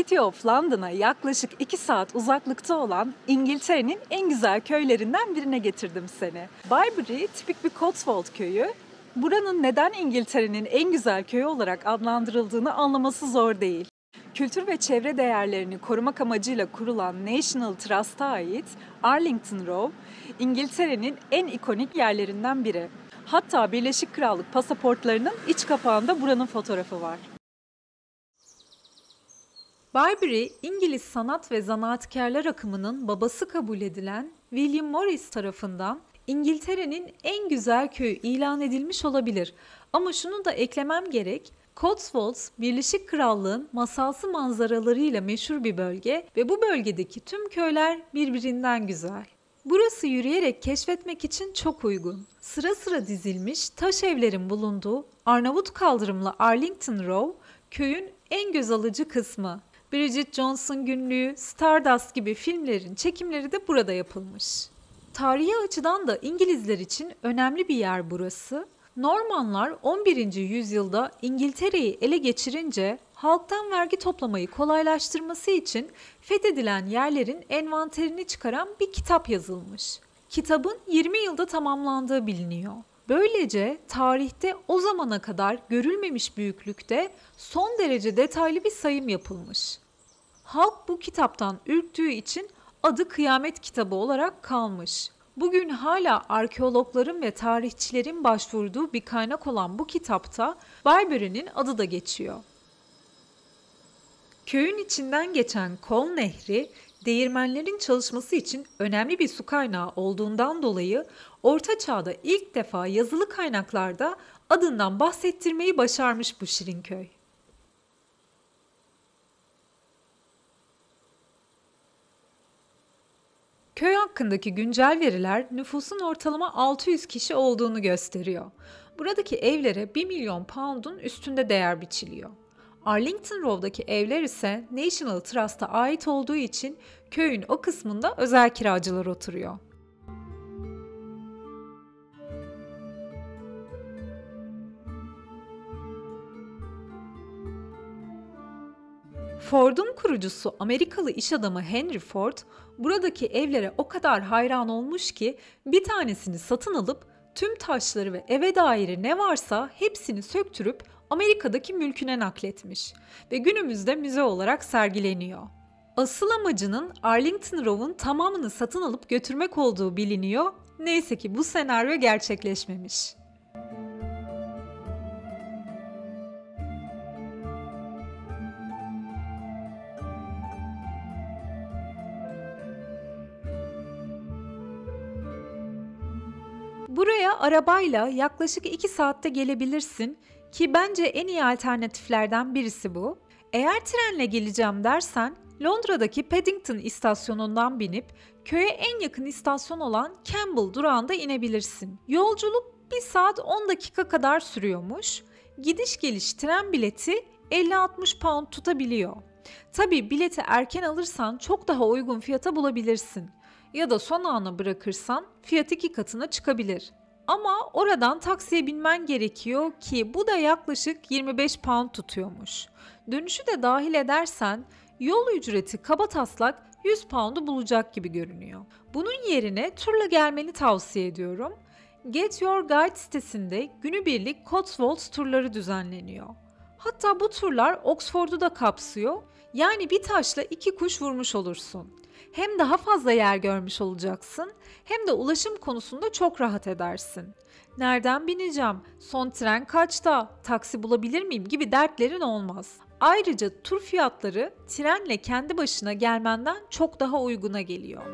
City of London'a yaklaşık 2 saat uzaklıkta olan İngiltere'nin en güzel köylerinden birine getirdim seni. Byberry tipik bir Cotswold köyü. Buranın neden İngiltere'nin en güzel köyü olarak adlandırıldığını anlaması zor değil. Kültür ve çevre değerlerini korumak amacıyla kurulan National Trust'a ait Arlington Row, İngiltere'nin en ikonik yerlerinden biri. Hatta Birleşik Krallık pasaportlarının iç kapağında buranın fotoğrafı var. Byberry, İngiliz sanat ve zanaatkarlar akımının babası kabul edilen William Morris tarafından İngiltere'nin en güzel köyü ilan edilmiş olabilir. Ama şunu da eklemem gerek, Cotswolds, Birleşik Krallığın masalsı manzaralarıyla meşhur bir bölge ve bu bölgedeki tüm köyler birbirinden güzel. Burası yürüyerek keşfetmek için çok uygun. Sıra sıra dizilmiş taş evlerin bulunduğu Arnavut kaldırımlı Arlington Row, köyün en göz alıcı kısmı. Bridget Jones'un Günlüğü, Stardust gibi filmlerin çekimleri de burada yapılmış. Tarihi açıdan da İngilizler için önemli bir yer burası. Normanlar 11. yüzyılda İngiltere'yi ele geçirince halktan vergi toplamayı kolaylaştırması için fethedilen yerlerin envanterini çıkaran bir kitap yazılmış. Kitabın 20 yılda tamamlandığı biliniyor. Böylece tarihte o zamana kadar görülmemiş büyüklükte son derece detaylı bir sayım yapılmış. Halk bu kitaptan ürktüğü için adı Kıyamet Kitabı olarak kalmış. Bugün hala arkeologların ve tarihçilerin başvurduğu bir kaynak olan bu kitapta Byberry'nin adı da geçiyor. Köyün içinden geçen Kol Nehri, değirmenlerin çalışması için önemli bir su kaynağı olduğundan dolayı Orta Çağ'da ilk defa yazılı kaynaklarda adından bahsettirmeyi başarmış bu şirin köy. Köy hakkındaki güncel veriler nüfusun ortalama 600 kişi olduğunu gösteriyor. Buradaki evlere 1 milyon pound'un üstünde değer biçiliyor. Arlington Road'daki evler ise National Trust'a ait olduğu için köyün o kısmında özel kiracılar oturuyor. Ford'un kurucusu Amerikalı iş adamı Henry Ford, buradaki evlere o kadar hayran olmuş ki bir tanesini satın alıp tüm taşları ve eve dair ne varsa hepsini söktürüp Amerika'daki mülküne nakletmiş ve günümüzde müze olarak sergileniyor. Asıl amacının Arlington Road'un tamamını satın alıp götürmek olduğu biliniyor. Neyse ki bu senaryo gerçekleşmemiş. Buraya arabayla yaklaşık 2 saatte gelebilirsin ki bence en iyi alternatiflerden birisi bu. Eğer trenle geleceğim dersen Londra'daki Paddington istasyonundan binip köye en yakın istasyon olan Campbell durağında inebilirsin. Yolculuk 1 saat 10 dakika kadar sürüyormuş. Gidiş geliş tren bileti 50-60 pound tutabiliyor. Tabii bileti erken alırsan çok daha uygun fiyata bulabilirsin. Ya da son ana bırakırsan fiyat 2 katına çıkabilir. Ama oradan taksiye binmen gerekiyor ki bu da yaklaşık 25 pound tutuyormuş. Dönüşü de dahil edersen yol ücreti kabataslak 100 pound'u bulacak gibi görünüyor. Bunun yerine turla gelmeni tavsiye ediyorum. Get Your Guide sitesinde günübirlik Cotswolds turları düzenleniyor. Hatta bu turlar Oxford'u da kapsıyor. Yani bir taşla 2 kuş vurmuş olursun. Hem daha fazla yer görmüş olacaksın, hem de ulaşım konusunda çok rahat edersin. Nereden bineceğim, son tren kaçta, taksi bulabilir miyim gibi dertlerin olmaz. Ayrıca tur fiyatları trenle kendi başına gelmenden çok daha uyguna geliyor.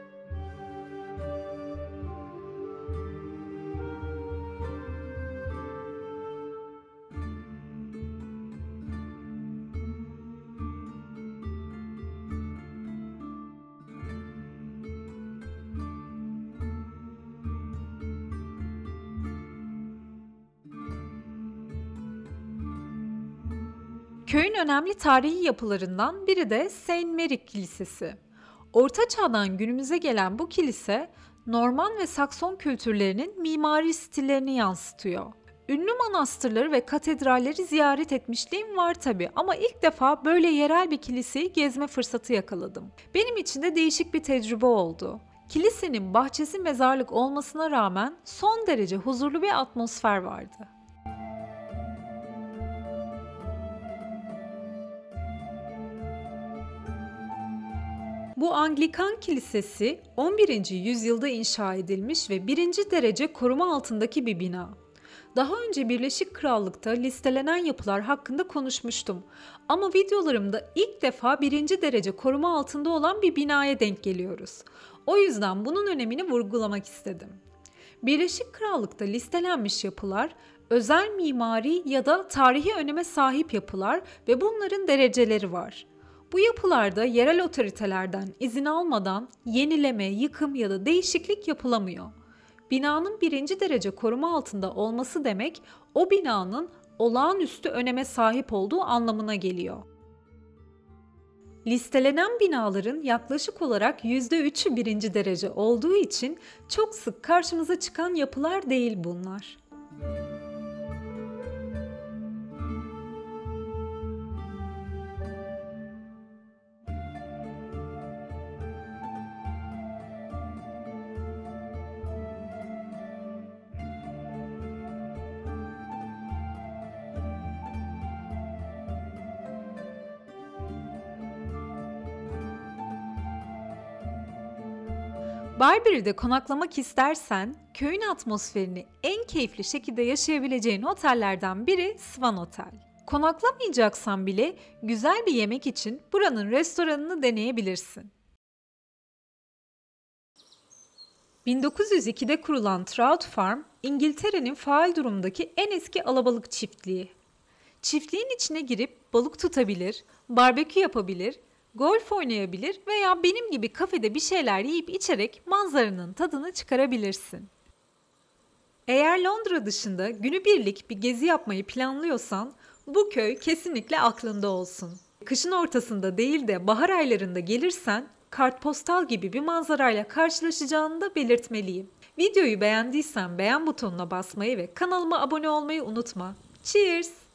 Köyün önemli tarihi yapılarından biri de Saint Mary Kilisesi. Orta Çağ'dan günümüze gelen bu kilise, Norman ve Sakson kültürlerinin mimari stillerini yansıtıyor. Ünlü manastırları ve katedralleri ziyaret etmişliğim var tabii ama ilk defa böyle yerel bir kiliseyi gezme fırsatı yakaladım. Benim için de değişik bir tecrübe oldu. Kilisenin bahçesi mezarlık olmasına rağmen son derece huzurlu bir atmosfer vardı. Bu Anglikan Kilisesi 11. yüzyılda inşa edilmiş ve birinci derece koruma altındaki bir bina. Daha önce Birleşik Krallık'ta listelenen yapılar hakkında konuşmuştum. Ama videolarımda ilk defa birinci derece koruma altında olan bir binaya denk geliyoruz. O yüzden bunun önemini vurgulamak istedim. Birleşik Krallık'ta listelenmiş yapılar, özel mimari ya da tarihi öneme sahip yapılar ve bunların dereceleri var. Bu yapılarda yerel otoritelerden izin almadan yenileme, yıkım ya da değişiklik yapılamıyor. Binanın birinci derece koruma altında olması demek, o binanın olağanüstü öneme sahip olduğu anlamına geliyor. Listelenen binaların yaklaşık olarak %3'ü birinci derece olduğu için çok sık karşımıza çıkan yapılar değil bunlar. Barberry'de konaklamak istersen köyün atmosferini en keyifli şekilde yaşayabileceğin otellerden biri Swan Otel. Konaklamayacaksan bile güzel bir yemek için buranın restoranını deneyebilirsin. 1902'de kurulan Trout Farm, İngiltere'nin faal durumdaki en eski alabalık çiftliği. Çiftliğin içine girip balık tutabilir, barbekü yapabilir, golf oynayabilir veya benim gibi kafede bir şeyler yiyip içerek manzaranın tadını çıkarabilirsin. Eğer Londra dışında günübirlik bir gezi yapmayı planlıyorsan bu köy kesinlikle aklında olsun. Kışın ortasında değil de bahar aylarında gelirsen kartpostal gibi bir manzarayla karşılaşacağını da belirtmeliyim. Videoyu beğendiysen beğen butonuna basmayı ve kanalıma abone olmayı unutma. Cheers!